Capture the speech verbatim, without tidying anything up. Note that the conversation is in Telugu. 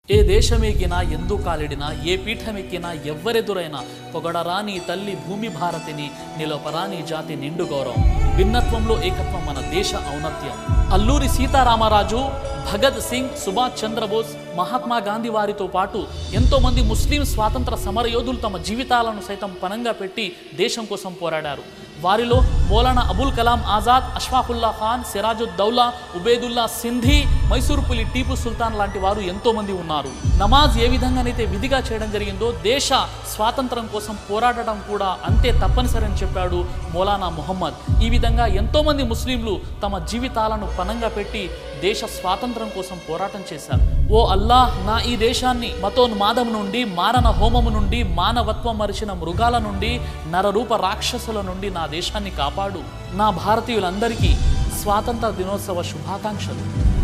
ఏ దేశమెక్కినా ఎందు కాలిడినా ఏ పీఠమెక్కినా ఎవ్వరెదురైనా పొగడరాని తల్లి భూమి భారతిని నిలపరాని జాతి నిండు గౌరవం. భిన్నత్వంలో ఏకత్వం మన దేశ ఔన్నత్యం. అల్లూరి సీతారామరాజు, భగత్ సింగ్, సుభాష్ చంద్రబోస్, మహాత్మా గాంధీ వారితో పాటు ఎంతో మంది ముస్లిం స్వాతంత్ర సమరయోధులు తమ జీవితాలను సైతం పణంగా పెట్టి దేశం కోసం పోరాడారు. వారిలో మౌలానా అబుల్ కలాం ఆజాద్, అష్ఫాకుల్లా ఖాన్, సిరాజుద్దౌలా, ఉబేదుల్లా సింధీ, మైసూరు పులి టీపు సుల్తాన్ లాంటి వారు ఎంతో మంది ఉన్నారు. నమాజ్ ఏ విధంగానైతే విధిగా చేయడం జరిగిందో దేశ స్వాతంత్రం కోసం పోరాడటం కూడా అంతే తప్పనిసరి అని చెప్పాడు మౌలానా ముహమ్మద్. ఈ విధంగా ఎంతో మంది ముస్లింలు తమ జీవితాలను పణంగా పెట్టి దేశ స్వాతంత్రం కోసం పోరాటం చేశారు. ఓ అల్లాహ్, నా ఈ దేశాన్ని మతోన్మాదం నుండి, మారణ హోమము నుండి, మానవత్వం మరిచిన మృగాల నుండి, నరరూప రాక్షసుల నుండి నా దేశాన్ని కాపాడు. నా భారతీయులందరికీ స్వాతంత్ర దినోత్సవ శుభాకాంక్షలు.